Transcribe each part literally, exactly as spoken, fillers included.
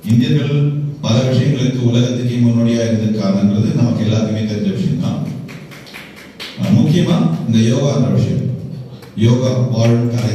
இந்தியர்கள் பல விஷயங்களுக்கு உலகத்துக்கு முன்னோடியா இருந்திருக்காங்கன்றது நமக்கு எல்லாருக்குமே தெரிஞ்ச விஷயம் தான். முக்கியமா இந்த யோகான்ற விஷயம், யோகா வாழும் கலை.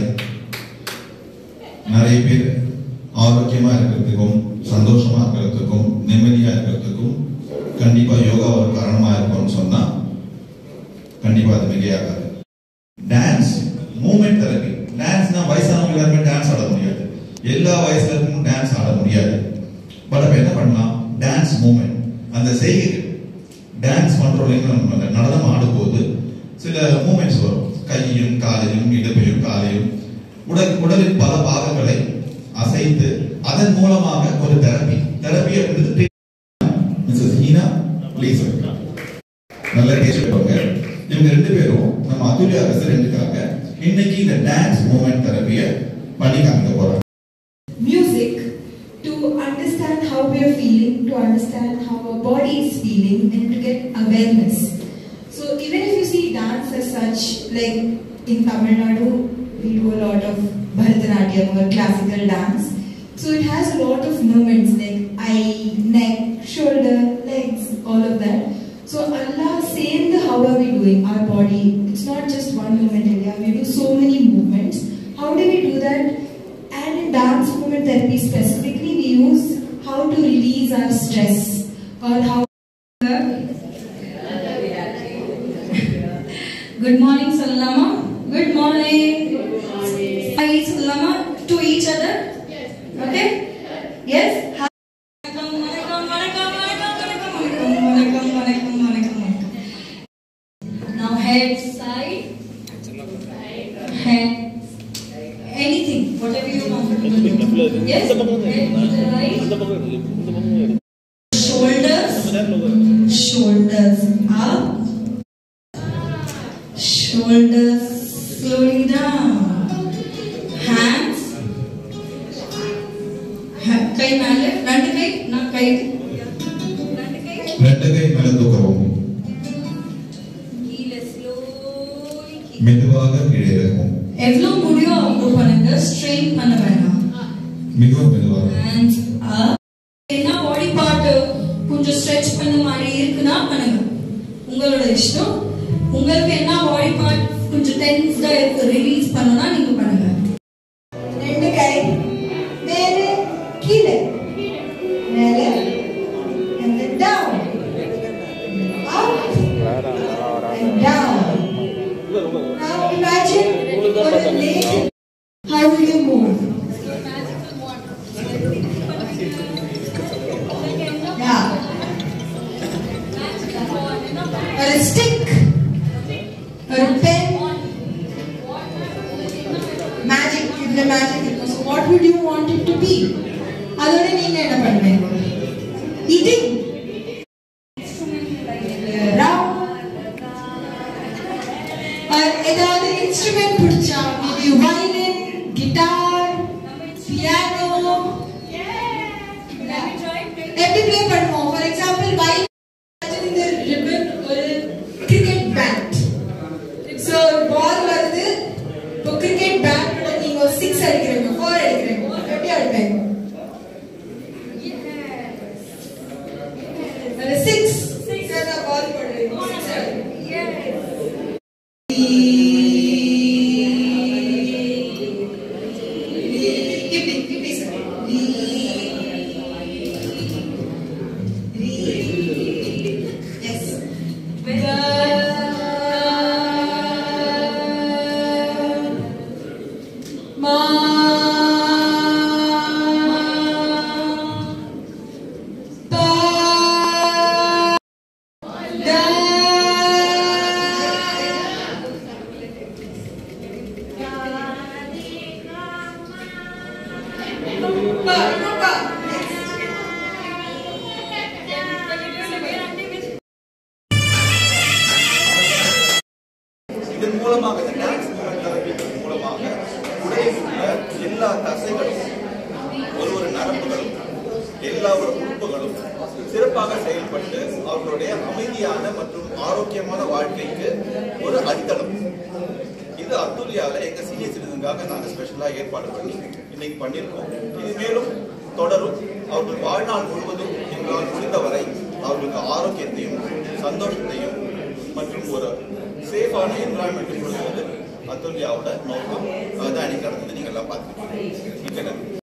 நிறைய பேர் ஆரோக்கியமா இருக்கிறதுக்கும் சந்தோஷமா இருக்கிறதுக்கும் நிம்மதியா இருக்கிறதுக்கும் கண்டிப்பா யோகா ஒரு காரணமா இருக்கும்னு சொன்னா கண்டிப்பா அது மிகையாகாது. Dance moment therapy. டான்ஸ்னா வயசானவங்க எல்லாருமே டான்ஸ் ஆட முடியாது, எல்லா வயசுல இருக்கும் டான்ஸ் ஆட முடியாது. பட் அப்ப என்ன பண்ணலாம், டான்ஸ் மூமெண்ட், அந்த செய்கை டான்ஸ் பண்றோம். நடனம் ஆடும்போது சில மூமெண்ட்ஸ் வரும், கையையும் காலையும் இடுப்பையும் காலையும் உடல் உடலின் பல பாகங்களை அசைத்து அதன் மூலமாக ஒரு தெரப்பி தெரப்பி அப்படின்றது மிஸ்ஸஸ் ஹீனா ப்ளீஸ் நல்ல பேசுவாங்க. இவங்க ரெண்டு பேரும் நம்ம அதுலியா ரெசிடென்ட்டுக்காக இன்னைக்கு இந்த டான்ஸ் மூமெண்ட் தெரப்பியை பண்ணி காமிக்க போறாங்க. Music to understand how we are feeling, to understand how our body is feeling, and to get awareness. So even if you see dance as such, like in Tamil Nadu, we do a lot of Bharatanatyam or classical dance. So it has a lot of movements like eye, neck, shoulder, legs, all of that. So Allah same the how are we doing our body. It's not just one movement area. We do so many movements. How do we do that? And in dance movement therapy specifically, we use how to release our stress or how. Good morning, Salama. Good morning. Hi, Salama to each other. Yes. Okay. Yes. Hi. Now head side, head, anything, whatever you comfortable with. Yes. Head right. Shoulders, shoulders up, shoulders slowly down. Hands, கை மேலே, ரெண்டு கை, நான் கை, ரெண்டு கை, ரெண்டு கை மேலே தூக்குறோம். கீழே slowly மெதுவாக கீழே இறக்கும். எவ்வளவு முடியும் அவ்வளோ பண்ணுங்க, ஸ்ட்ரெயின் பண்ண வேண்டாம். மிகவும் மெதுவாக. Hands up. என்ன பாடி பார்ட் கொஞ்சம் ஸ்ட்ரெச் பண்ண மாதிரி இருக்குன்னா பண்ணுங்க, உங்களோட இஷ்டம். உங்களுக்கு என்ன பாடி பார்ட் கொஞ்சம் டென்ஸ்டா இருக்கு ரிலீஸ் பண்ணனும்னா நீங்க பண்ணுங்க. ரெண்டு கை மேலே கீழே மேலே and then down, up and down. Now imagine for a leg, how will you move? Yeah. Or a stick, or a pen. Magic, give the magic. So what would you want it to be? அதோட நீங்க என்ன பண்ணுவீங்க? Eating. Round. Or ஏதாவது instrument பிடிச்சா, maybe violin, guitar, piano. எப்படி play பண்ணுவோம்? For example, violin இந்த ribbon ஒரு cricket bat. So ball வருது, இப்போ cricket bat ஓட நீங்க six அடிக்கிறீங்க, four அடிக்கிறீங்க, எப்படி அடிப்பீங்க? அது six six அந்த ball போடுறீங்க, six அடிக்கிறீங்க. Keep it, keep it. Yes. Ma pa da pa pa. இதன் மூலமாக இந்த டான்ஸ் மூமெண்ட் தெரப்பி மூலமாக உடலில் உள்ள எல்லா தசைகளும் ஒரு ஒரு நரம்புகளும் எல்லா ஒரு உறுப்புகளும் சிறப்பாக செயல்பட்டு அவர்களுடைய அமைதியான மற்றும் ஆரோக்கியமான வாழ்க்கைக்கு ஒரு அடித்தளம். இது அத்துலியாவில் எங்க சீனியர் சிட்டிசனுக்காக நாங்கள் ஸ்பெஷலா ஏற்பாடு பண்ணி இன்னைக்கு பண்ணியிருக்கோம். இது மேலும் தொடரும். அவர்கள் வாழ்நாள் முழுவதும் எங்களால் முடிந்தவரை அவர்களுக்கு ஆரோக்கியத்தையும் சந்தோஷத்தையும் மற்றும் ஒரு சேஃபான என்வரான்மெண்ட் கொடுக்கிறது அத்துல்யாவோட நோக்கம். அதுதான் இன்னைக்கு நடந்தது. நீங்க எல்லாம் பார்த்துருக்கீங்க.